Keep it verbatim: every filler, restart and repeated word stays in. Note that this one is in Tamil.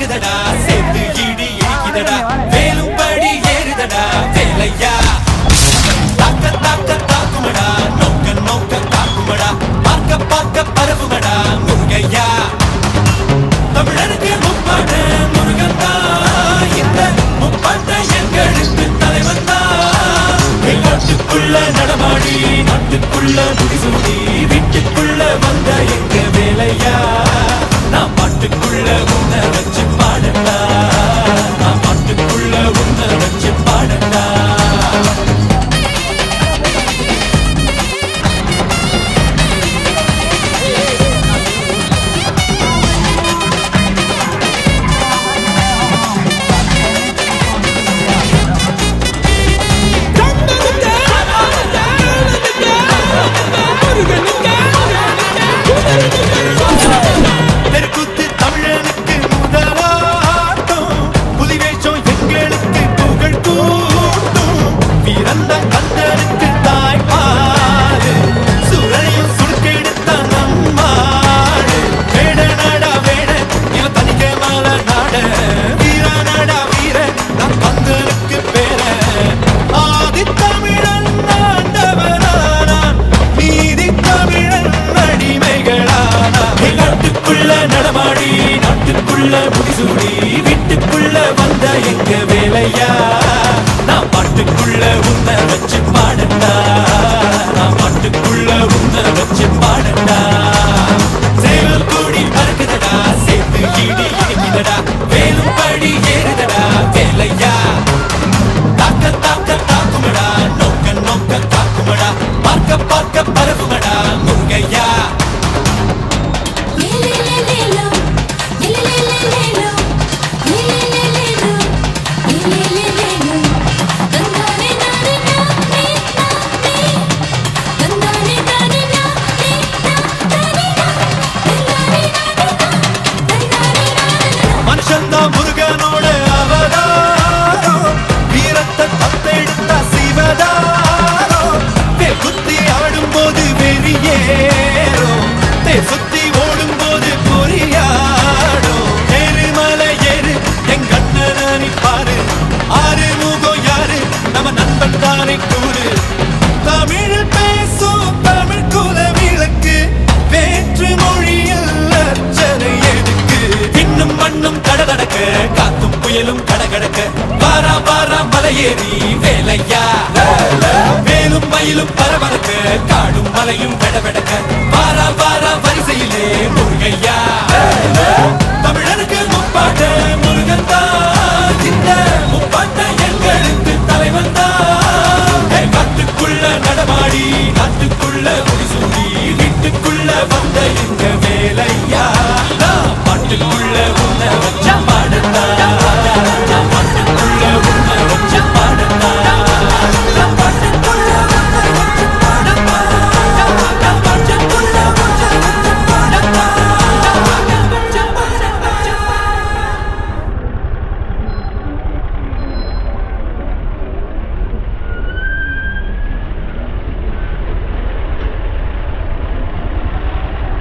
பறக்குதடா சேர்த்து இடி இடிக்குதடா வேலும் படி ஏறுதடா வேலையா தாக்க தாக்க தாக்குமடா நோக்க நோக்க காக்குமடா பார்க்க பார்க்க பரவுமடா முருகையா தமிழருக்கு முப்பாட்ட முருகன் தான் இந்த முப்பாட்ட எங்களுக்கு தலைவன் தான் நாட்டுக்குள்ள நடமாடி நாட்டுக்குள்ள முடிசூடி வீட்டுக்குள்ள வந்த எங்க வேலையா நான் பாட்டுக்குள்ள உன்னை வச்சு பாடட்டா நான் பாட்டுக்குள்ள உன்னை வச்சு பாடட்டா நடமாடி நாட்டுக்குள்ள முடிசூடி வீட்டுக்குள்ள வந்த எங்க வேலையா நான் பாட்டுக்குள்ள உன்னை வச்சு பாடட்டா நான் பாட்டுக்குள்ள உன்னை வச்சு பாடட்டா சேவல் கூடி பறக்குதடா சேர்த்து இடி இடிக்குதடா வேலும் படி ஏறுதடா வேலையா தாக்க தாக்க தாக்குமடா நோக்க நோக்க காக்குமடா பார்க்க பார்க்க பரவுமடா முருகையா மனுஷந்தா முருகனோட அவதாரம் வீரத்தை தத்தெடுத்த சிவதாரம் தேர் குத்தி ஆடும் போது வெறியேறும் தேர் சுத்தி ஓடும் போது பொறியாடும் ஏறுமலை ஏறு எங்க அண்ணனை பாரு ஆறு முகம் யாரு நம்ம நண்பன் தானே கூறு தமிழில் பேசும் தமிழ் குல விளக்கு வேற்று மொழியில் அர்ச்சனை எதுக்கு இன்னும் மண்ணும் கடகடக்க காத்தும் புயலும் கடகடக்க வாரா வாரா மலையேறி வேலையா வேலும் மயிலும் பரபரக்க காடும் மலையும் வெடவெடக்க வாரா வாரா வரிசையிலே முருகையா தமிழருக்கு முப்பாட்ட முருகன் தான் இந்த முப்பாட்ட எங்களுக்கு தலைவன் தான் காட்டுக்குள்ள நடமாடி நாட்டுக்குள்ள முடிசூடி வீட்டுக்குள்ள வந்த எங்க வேலையா நான் பாட்டுக்குள்ள உன்னை வச்ச